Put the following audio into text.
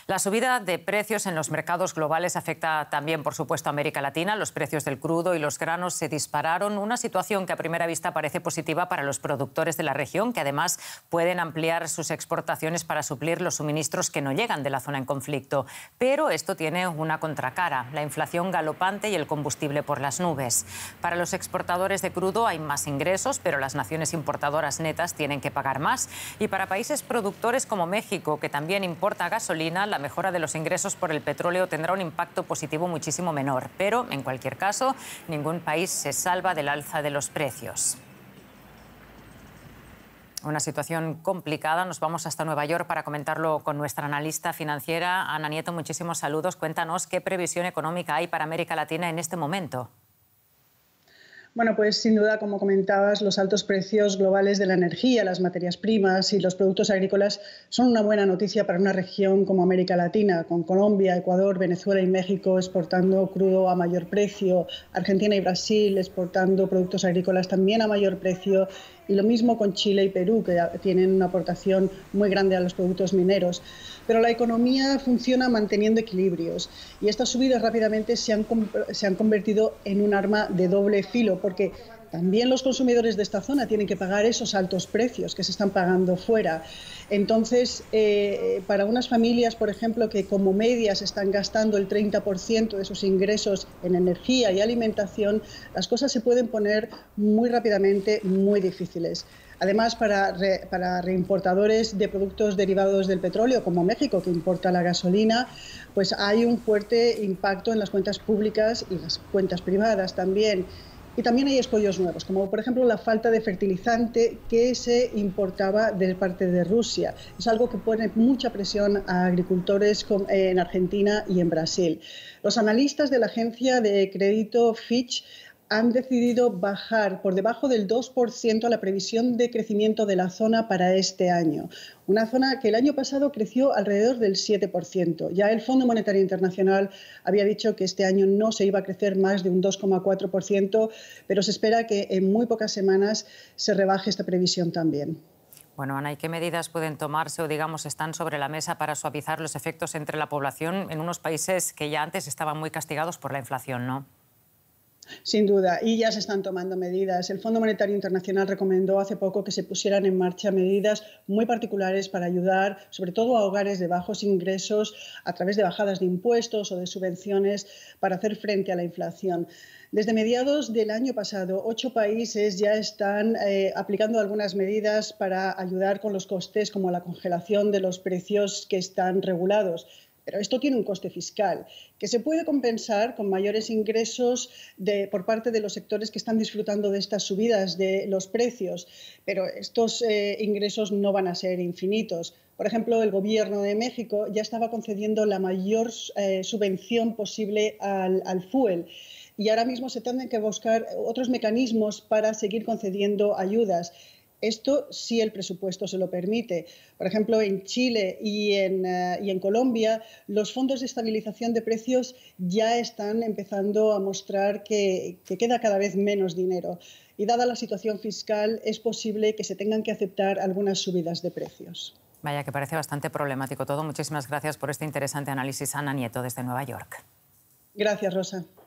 La subida de precios en los mercados globales afecta también, por supuesto, a América Latina. Los precios del crudo y los granos se dispararon, una situación que a primera vista parece positiva para los productores de la región, que además pueden ampliar sus exportaciones para suplir los suministros que no llegan de la zona en conflicto. Pero esto tiene una contracara, la inflación galopante y el combustible por las nubes. Para los exportadores de crudo hay más ingresos, pero las naciones importadoras netas tienen que pagar más. Y para países productores como México, que también importa gasolina, la mejora de los ingresos por el petróleo tendrá un impacto positivo muchísimo menor. Pero, en cualquier caso, ningún país se salva del alza de los precios. Una situación complicada. Nos vamos hasta Nueva York para comentarlo con nuestra analista financiera, Ana Nieto. Muchísimos saludos. Cuéntanos qué previsión económica hay para América Latina en este momento. Bueno, pues sin duda, como comentabas, los altos precios globales de la energía, las materias primas y los productos agrícolas son una buena noticia para una región como América Latina, con Colombia, Ecuador, Venezuela y México exportando crudo a mayor precio, Argentina y Brasil exportando productos agrícolas también a mayor precio, y lo mismo con Chile y Perú, que tienen una aportación muy grande a los productos mineros. Pero la economía funciona manteniendo equilibrios y estas subidas rápidamente se han convertido en un arma de doble filo, porque también los consumidores de esta zona tienen que pagar esos altos precios que se están pagando fuera. Entonces, para unas familias, por ejemplo, que como media se están gastando el 30% de sus ingresos en energía y alimentación, las cosas se pueden poner muy rápidamente muy difíciles. Además, para reimportadores de productos derivados del petróleo, como México, que importa la gasolina, pues hay un fuerte impacto en las cuentas públicas y las cuentas privadas también. Y también hay escollos nuevos, como por ejemplo la falta de fertilizante que se importaba de parte de Rusia. Es algo que pone mucha presión a agricultores en Argentina y en Brasil. Los analistas de la agencia de crédito Fitch han decidido bajar por debajo del 2% la previsión de crecimiento de la zona para este año. Una zona que el año pasado creció alrededor del 7%. Ya el Fondo Monetario Internacional había dicho que este año no se iba a crecer más de un 2,4%, pero se espera que en muy pocas semanas se rebaje esta previsión también. Bueno, Ana, ¿y qué medidas pueden tomarse o, digamos, están sobre la mesa para suavizar los efectos entre la población en unos países que ya antes estaban muy castigados por la inflación, ¿no? Sin duda, y ya se están tomando medidas. El Fondo Monetario Internacional recomendó hace poco que se pusieran en marcha medidas muy particulares para ayudar, sobre todo a hogares de bajos ingresos, a través de bajadas de impuestos o de subvenciones para hacer frente a la inflación. Desde mediados del año pasado, 8 países ya están aplicando algunas medidas para ayudar con los costes, como la congelación de los precios que están regulados. Pero esto tiene un coste fiscal que se puede compensar con mayores ingresos por parte de los sectores que están disfrutando de estas subidas de los precios. Pero estos ingresos no van a ser infinitos. Por ejemplo, el Gobierno de México ya estaba concediendo la mayor subvención posible al fuel. Y ahora mismo se tendrán que buscar otros mecanismos para seguir concediendo ayudas. Esto sí el presupuesto se lo permite. Por ejemplo, en Chile y en Colombia, los fondos de estabilización de precios ya están empezando a mostrar que queda cada vez menos dinero. Y dada la situación fiscal, es posible que se tengan que aceptar algunas subidas de precios. Vaya, que parece bastante problemático todo. Muchísimas gracias por este interesante análisis, Ana Nieto, desde Nueva York. Gracias, Rosa.